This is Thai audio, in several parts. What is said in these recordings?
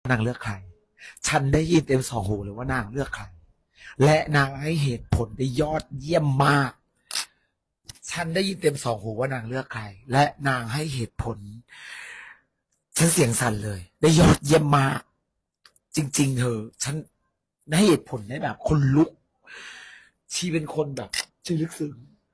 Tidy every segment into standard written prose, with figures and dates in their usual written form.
นางเลือกใครฉันได้ยินเต็มสองหูเลยว่านางเลือกใครและนางให้เหตุผลได้ยอดเยี่ยมมากฉันได้ยินเต็มสองหูว่านางเลือกใครและนางให้เหตุผลฉันเสียงสั่นเลยได้ยอดเยี่ยมมากจริงๆเธอฉันให้เหตุผลได้แบบคนลุกชีเป็นคนแบบชีลึกซึ้ง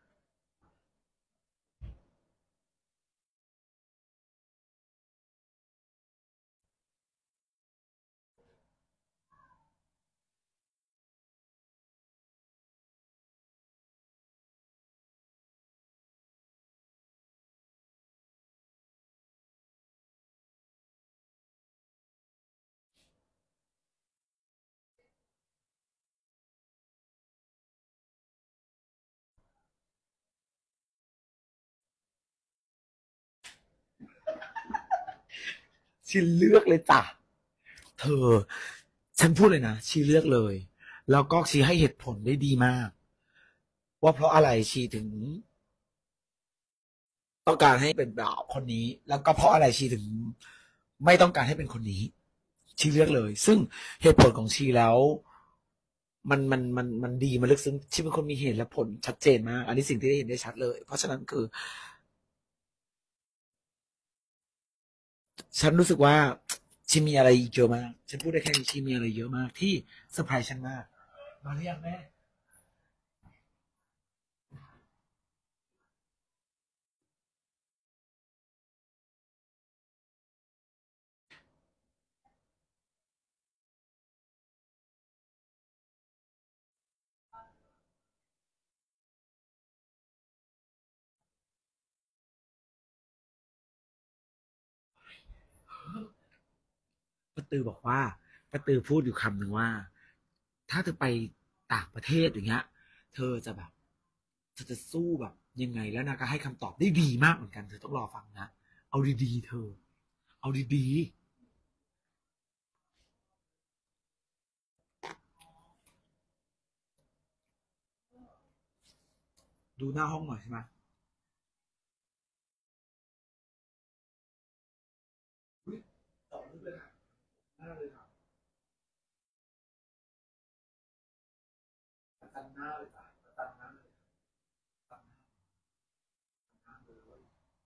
ชีเลือกเลยจ้ะเธอฉันพูดเลยนะชีเลือกเลยแล้วก็ชีให้เหตุผลได้ดีมากว่าเพราะอะไรชีถึงต้องการให้เป็นแบบคนนี้แล้วก็เพราะอะไรชีถึงไม่ต้องการให้เป็นคนนี้ชีเลือกเลยซึ่งเหตุผลของชีแล้วมันดีมันลึกซึ้งชีเป็นคนมีเหตุและผลชัดเจนมากอันนี้สิ่งที่ได้เห็นได้ชัดเลยเพราะฉะนั้นคือฉันรู้สึกว่าชีมีอะไรเยอะมากฉันพูดได้แค่นี้ชีมีอะไรเยอะมากที่เซอร์ไพรส์ฉันมากมาหรือยังแม่ป้าตือบอกว่าป้าตือพูดอยู่คำหนึ่งว่าถ้าเธอไปต่างประเทศอย่างเงี้ยเธอจะแบบเธอจะสู้แบบยังไงแล้วนางก็ให้คำตอบได้ดีมากเหมือนกันเธอต้องรอฟังนะเอาดีๆเธอเอาดีๆดูหน้าห้องหน่อยใช่ไหมตอบเลยค่ะหน้าเลยค่ะประจันหน้าเลยจ้ะประจันหน้าเลยประจันหน้าเลย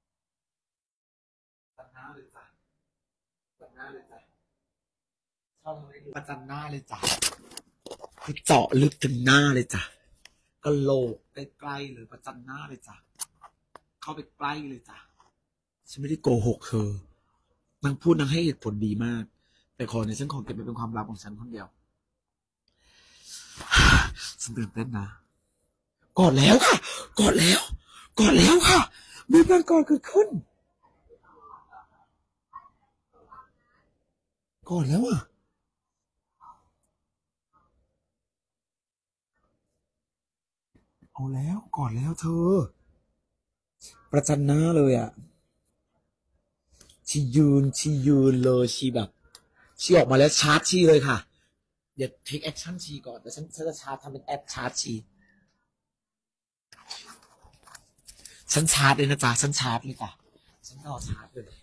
ประจันหน้าเลยจ้ะประจันหน้าเลยจ้ะชอบทำให้ดูประจันหน้าเลยจ้ะคือเจาะลึกถึงหน้าเลยจ้ะกะโหลกใกล้ๆเลยประจันหน้าเลยจ้ะเข้าไปใกล้เลยจ้ะฉันไม่ได้โกหกเธอนางพูดนางให้เหตุผลดีมากแต่ขอเนี่ยฉันขอเก็บไปเป็นความลับของฉันคนเดียวฉันตื่นเต้นนะกอดแล้วค่ะกอดแล้วกอดแล้วค่ะมีการกอดเกิดขึ้นกอดแล้วอ่ะเอาแล้วกอดแล้วเธอประจันหน้าเลยอ่ะชียืนเลยชีแบบชีออกมาแล้วชาร์จชีเลยค่ะอย่าเทคแอคชั่นชีก่อนแต่ฉันจะชาร์จทำเป็นแอปชาร์จฉันชาร์จเลยนะจ๊ะฉันชาร์จเลยจ้ะฉันรอชาร์จเลย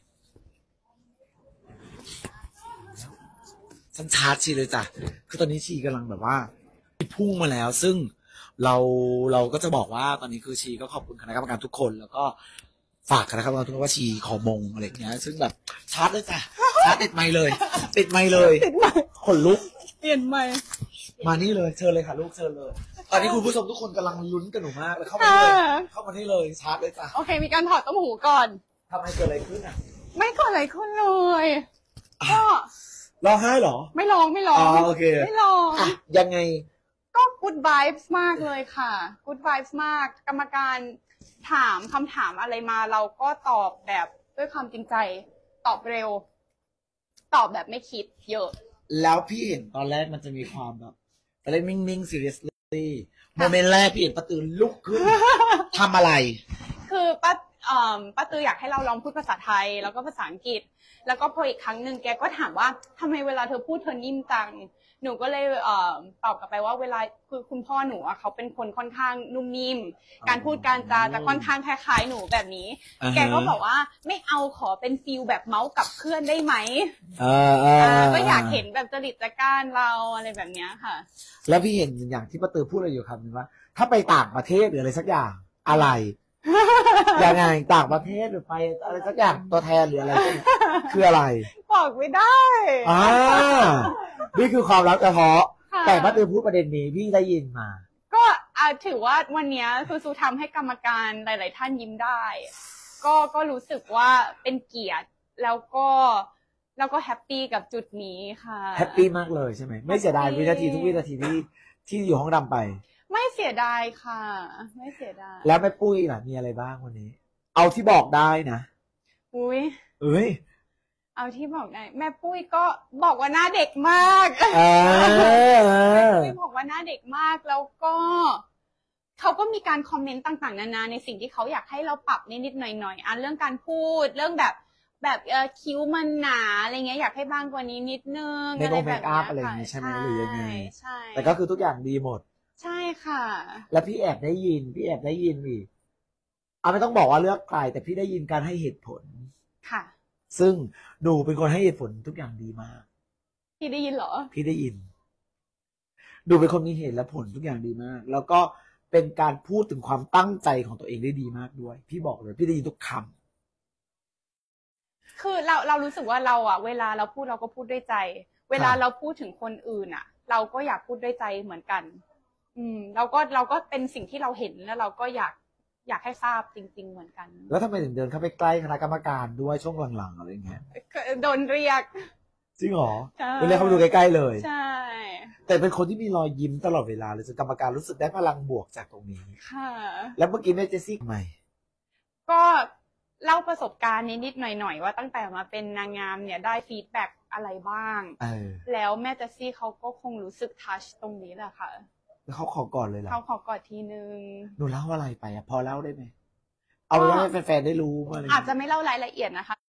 ฉันชาร์จชีเลยจ้ะคือตอนนี้ชีกำลังแบบว่าพุ่งมาแล้วซึ่งเราเราก็จะบอกว่าตอนนี้คือชีก็ขอบคุณคณะกรรมการทุกคนแล้วก็ฝากคณะกรรมการทุกคนว่าชีขอมงอะไรอย่างเงี้ยซึ่งแบบชาร์จเลยจ้ะชาร์จติดไมค์เลยติดไมค์เลยขนลุกเปลี่ยนใหม่มานี่เลยเชิญเลยค่ะลูกเชิญเลยตอนนี้คุณผู้ชมทุกคนกำลังลุ้นกันหนูมากเลยเข้ามาเลยเข้ามาที่เลยชาร์จเลยจ้ะโอเคมีการถอดต้มหูก่อนทำไมเกิดอะไรขึ้นอ่ะไม่เกิดอะไรขึ้นเลยก็ร้องไห้เหรอไม่ร้องโอเคไม่ร้องยังไงก็ good vibes มากเลยค่ะ good vibes มากกรรมการถามคำถามอะไรมาเราก็ตอบแบบด้วยความจริงใจตอบเร็วตอบแบบไม่คิดเยอะแล้วพี่เห็นตอนแรกมันจะมีความแบบตอนแรกนิ่งๆ seriously โมเมนต์แรกพี่เห็นป้าตือลุกขึ้นทำอะไรคือป้าตืออยากให้เราลองพูดภาษาไทยแล้วก็ภาษาอังกฤษแล้วก็พออีกครั้งหนึ่งแกก็ถามว่าทำไมเวลาเธอพูดเธอนิ่มจังหนูก็เลยตอบกลับไปว่าเวลาคือคุณพ่อหนูเขาเป็นคนค่อนข้างนุ่มนิ่มการพูดการจาจะค่อนข้างคล้ายๆหนูแบบนี้แกก็บอกว่าไม่เอาขอเป็นฟีลแบบเมาส์กับเพื่อนได้ไหมก็อยากากเห็นแบบจริตจักร้านเราอะไรแบบเนี้ยค่ะแล้วพี่เห็นอย่างที่ป้าตือพูดอะไรอยู่คำนึงว่า ถ้าไปต่างประเทศหรืออะไรสักอย่างอะไร ยังไงต่างประเทศหรือไปอะไรสักอย่างตัวแทนหรืออะไรคืออะไรบอกไม่ได้นี่คือความลับเฉพาะแต่ป้าตือพูดประเด็นนี้พี่ได้ยินมาก็ถือว่าวันนี้ซูทำให้กรรมการหลายๆท่านยิ้มได้ก็รู้สึกว่าเป็นเกียรติแล้วก็แฮปปี้กับจุดนี้ค่ะแฮปปี้มากเลยใช่ไหมไม่เสียดายวินาทีทุกวินาทีที่อยู่ห้องดำไปไม่เสียดายค่ะไม่เสียดายแล้วแม่ปุ้ยล่ะมีอะไรบ้างวันนี้ เอาที่บอกได้นะอุ้ยเอาที่บอกได้แม่ปุ้ยก็บอกว่าหน้าเด็กมากแม่ปุ้ยบอกว่าหน้าเด็กมากแล้วก็เขาก็มีการคอมเมนต์ต่างๆนานาในสิ่งที่เขาอยากให้เราปรับนิดๆหน่อยๆเรื่องการพูดเรื่องแบบคิ้วมันหนาอะไรเงี้ยอยากให้บางกว่านี้นิดนึงอะไรแบบนี้อะไรอย่างนี้ใช่ไหมหรือยังไงใช่แต่ก็คือทุกอย่างดีหมดใช่ค่ะแล้วพี่แอบได้ยินอีกไม่ต้องบอกว่าเลือกใครแต่พี่ได้ยินการให้เหตุผลค่ะซึ่งหนูเป็นคนให้เหตุผลทุกอย่างดีมากพี่ได้ยินเหรอพี่ได้ยินหนูเป็นคนมีเหตุและผลทุกอย่างดีมากแล้วก็เป็นการพูดถึงความตั้งใจของตัวเองได้ดีมากด้วยพี่บอกเลยพี่ได้ยินทุกคำคือเรารู้สึกว่าเราเวลาเราพูดเราก็พูดด้วยใจเวลาเราพูดถึงคนอื่นเราก็อยากพูดด้วยใจเหมือนกันเราก็เป็นสิ่งที่เราเห็นแล้วเราก็อยากให้ทราบจริงๆเหมือนกันแล้วทำไมถึงเดินเข้าไปใกล้คณะกรรมการด้วยช่วงหลังๆอะไรเงี้ยโดนเรียกจริงเหรอเรียกเขาไปดูใกล้ๆเลยใช่แต่เป็นคนที่มีรอยยิ้มตลอดเวลาเลยจนกรรมการรู้สึกได้พลังบวกจากตรงนี้ค่ะแล้วเมื่อกี้แม่เจสซี่ทำไมก็เล่าประสบการณ์นิดๆหน่อยๆว่าตั้งแต่มาเป็นนางงามเนี่ยได้ฟีดแบ็กอะไรบ้างแล้วแม่เจสซี่เขาก็คงรู้สึกทัชตรงนี้แหละค่ะเขาขอก่อนเลยเหรอเขาขอก่อนทีนึงหนูเล่าอะไรไปพอเล่าได้ไหมเอาไว้ให้แฟนๆได้รู้ว่าอาจจะไม่เล่ารายละเอียดนะคะ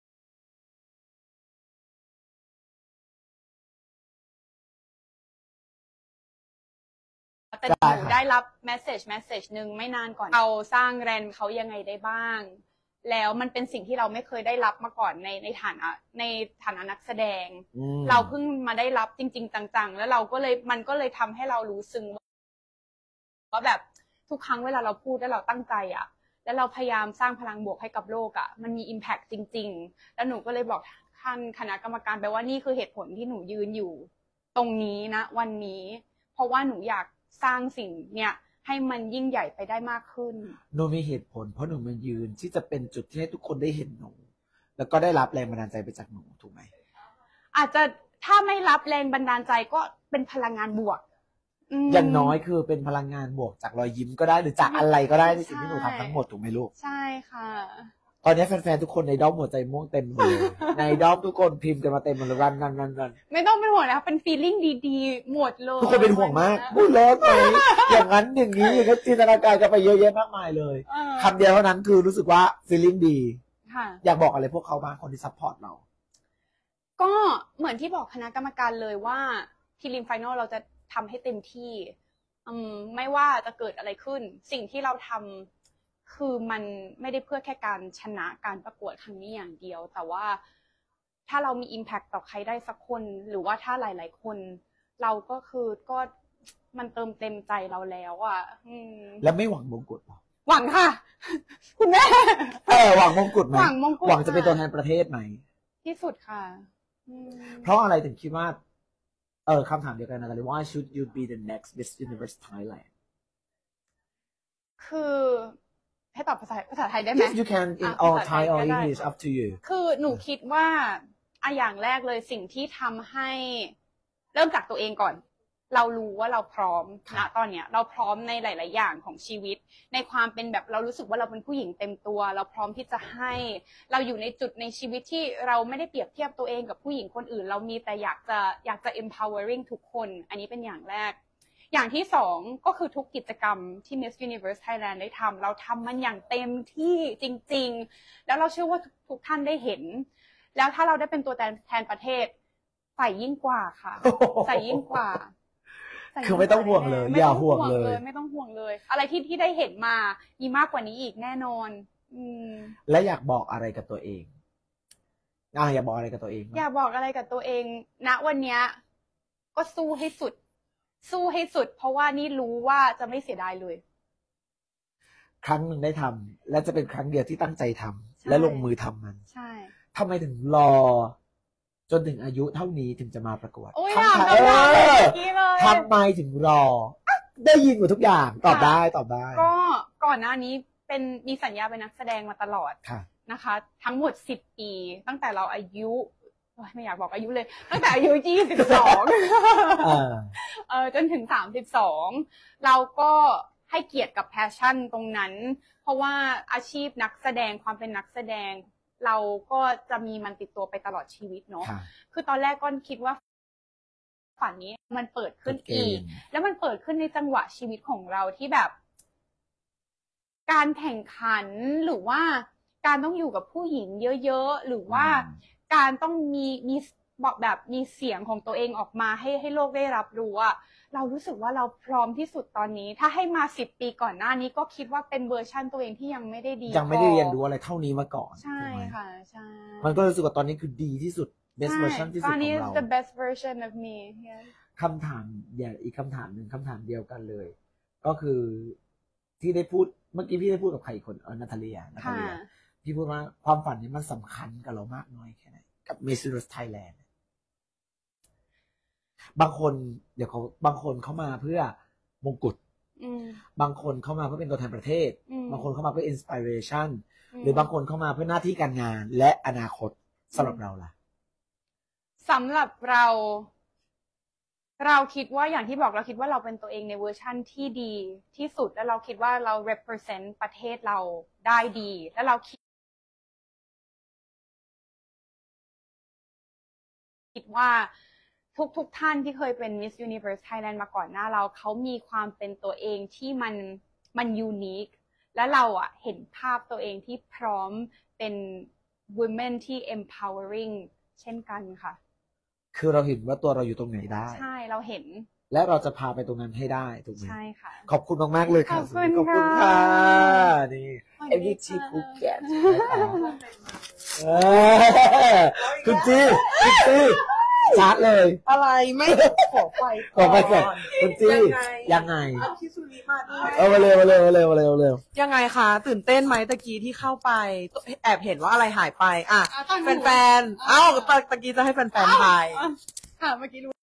แต่หนูได้รับเมสเซจหนึ่งไม่นานก่อนเราสร้างแบรนด์เขายังไงได้บ้างแล้วมันเป็นสิ่งที่เราไม่เคยได้รับมาก่อนในฐานะนักแสดงเราเพิ่งมาได้รับจริงๆจังๆแล้วมันก็เลยทำให้เรารู้ซึ้งว่าแบบทุกครั้งเวลาเราพูดแล้วเราตั้งใจแล้วเราพยายามสร้างพลังบวกให้กับโลกมันมี impact จริงๆแล้วหนูก็เลยบอกท่านคณะกรรมการไปว่านี่คือเหตุผลที่หนูยืนอยู่ตรงนี้นะวันนี้เพราะว่าหนูอยากสร้างสิ่งเนี่ยให้มันยิ่งใหญ่ไปได้มากขึ้นหนูมีเหตุผลเพราะหนูมายืนที่จะเป็นจุดที่ให้ทุกคนได้เห็นหนูแล้วก็ได้รับแรงบันดาลใจไปจากหนูถูกไหมอาจจะถ้าไม่รับแรงบันดาลใจก็เป็นพลังงานบวกอย่างน้อยคือเป็นพลังงานบวกจากรอยยิ้มก็ได้หรือจากอะไรก็ได้ในสิ่งที่หนูทำทั้งหมดถูกไหมลูกใช่ค่ะตอนนี้แฟนๆทุกคนในด้อมหัวใจม่วงเต็มเลยในด้อมทุกคนพิมพ์กันมาเต็มเลยรันไม่ต้องเป็นห่วงนะคะเป็นฟีลลิ่งดีๆหมดเลยทุกคนเป็นห่วงมากพูดเลิกไหมอย่างนั้นอย่างนี้อย่างนี้จินตนาการกันไปเยอะแยะมากมายเลยคำเดียวเท่านั้นคือรู้สึกว่าฟีลลิ่งดีอยากบอกอะไรพวกเขาบ้างคนที่ซัพพอร์ตเราก็เหมือนที่บอกคณะกรรมการเลยว่าพรีลิมไฟนอลเราจะทำให้เต็มที่ไม่ว่าจะเกิดอะไรขึ้นสิ่งที่เราทำคือมันไม่ได้เพื่อแค่การชนะการประกวดครั้งนี้อย่างเดียวแต่ว่าถ้าเรามี impact ต่อใครได้สักคนหรือว่าถ้าหลายๆคนเราก็มันเติมเต็มใจเราแล้วแล้วไม่หวังมงกุฎหรอหวังค่ะคุณแม่หวังมงกุฎไหมหวังจะเป็นตัวแทนประเทศไหมที่สุดค่ะเพราะอะไรถึงคิดว่าคำถามเดียวกันนะเลย Why should you be the next Miss Universe Thailand คือให้ตอบภาษาไทยได้ไหม Yes you can in all Thai or English up to you คือหนูคิดว่าอย่างแรกเลยสิ่งที่ทำให้เริ่มจากตัวเองก่อนเรารู้ว่าเราพร้อมณตอนเนี้ยเราพร้อมในหลายๆอย่างของชีวิตในความเป็นแบบเรารู้สึกว่าเราเป็นผู้หญิงเต็มตัวเราพร้อมที่จะให้เราอยู่ในจุดในชีวิตที่เราไม่ได้เปรียบเทียบตัวเองกับผู้หญิงคนอื่นเรามีแต่อยากจะ empowering ทุกคนอันนี้เป็นอย่างแรกอย่างที่สองก็คือทุกกิจกรรมที่ Miss Universe Thailand ได้ทำเราทำมันอย่างเต็มที่จริงๆแล้วเราเชื่อว่าทุกท่านได้เห็นแล้วถ้าเราได้เป็นตัวแทนประเทศใส่ยิ่งกว่าค่ะใส่ยิ่งกว่าคือไม่ต้องห่วงเลยอย่าห่วงเลยไม่ต้องห่วงเลยอะไรที่ได้เห็นมามีมากกว่านี้อีกแน่นอนและอยากบอกอะไรกับตัวเองอย่าบอกอะไรกับตัวเองอย่าบอกอะไรกับตัวเอง ณ วันเนี้ยก็สู้ให้สุด สู้ให้สุด เพราะว่านี่รู้ว่าจะไม่เสียดายเลยครั้งหนึ่งได้ทำและจะเป็นครั้งเดียวที่ตั้งใจทำและลงมือทำมันใช่ทำไมถึงรอ จนถึงอายุเท่านี้ถึงจะมาประกวดโอ้ยทำไมถามเมื่อกี้เลยทำไมถึงรอ ได้ยินหมดทุกอย่างตอบได้ก็ก่อนหน้านี้มีสัญญาเป็นนักแสดงมาตลอดค่ะนะคะ ทั้งหมด10 ปี ตั้งแต่เราอายุไม่อยากบอกอายุเลย ตั้งแต่อายุ22จนถึง32เราก็ให้เกียรติกับแพชชั่นตรงนั้น เพราะว่าอาชีพนักแสดงความเป็นนักแสดง เราก็จะมีมันติดตัวไปตลอดชีวิตเนาะ คือตอนแรกก็คิดว่าฝันนี้มันเปิดขึ้นอีก แล้วมันเปิดขึ้นในจังหวะชีวิตของเราที่แบบ การแข่งขันหรือว่าการต้องอยู่กับผู้หญิงเยอะๆหรือว่าการต้องมีบอกแบบมีเสียงของตัวเองออกมาให้โลกได้รับรู้อะเรารู้สึกว่าเราพร้อมที่สุดตอนนี้ถ้าให้มา10 ปีก่อนหน้านี้ก็คิดว่าเป็นเวอร์ชั่นตัวเองที่ยังไม่ได้ดียังไม่ได้เรียนรู้อะไรเท่านี้มาก่อนใช่ค่ะใช่มันก็รู้สึกว่าตอนนี้คือดีที่สุด best version ที่สุดของเราตอนนี้ the best version of me คำถามอีกคำถามหนึ่งคำถามเดียวกันเลย ก็คือที่ได้พูดเมื่อกี้พี่ได้พูดกับใครคนนาตาเลียพี่พูดว่าความฝันนี้มันสำคัญกับเรามากน้อยแค่ไหนกับ Miss Universe Thailand บางคนบางคนเข้ามาเพื่อมงกุฎบางคนเข้ามาเพื่อเป็นตัวแทนประเทศบางคนเข้ามาเพื่อ inspiration หรือบางคนเข้ามาเพื่อหน้าที่การงานและอนาคตสำหรับเราล่ะสำหรับเราคิดว่าอย่างที่บอกเราคิดว่าเราเป็นตัวเองในเวอร์ชั่นที่ดีที่สุดและเราคิดว่าเรา represent ประเทศเราได้ดีและเราคิดว่าทุกท่านที่เคยเป็น Miss Universe Thailand มาก่อนหน้าเขามีความเป็นตัวเองที่มันยูนิคและเราเห็นภาพตัวเองที่พร้อมเป็น women ที่ empowering เช่นกันค่ะคือเราเห็นว่าตัวเราอยู่ตรงไหนได้ใช่เราเห็นและเราจะพาไปตรงนั้นให้ได้ถูกไหมใช่ค่ะขอบคุณมากๆเลยค่ะขอบคุณค่ะนี่ MDT Phuket คุณจีชาร์จเลยอะไรไม่ขอไปก่อนคุณจียังไงพี่สุริมาด้วยมาเร็วยังไงคะตื่นเต้นไหมตะกี้ที่เข้าไปแอบเห็นว่าอะไรหายไปแฟนๆตะกี้จะให้แฟนๆทายค่ะเมื่อกี้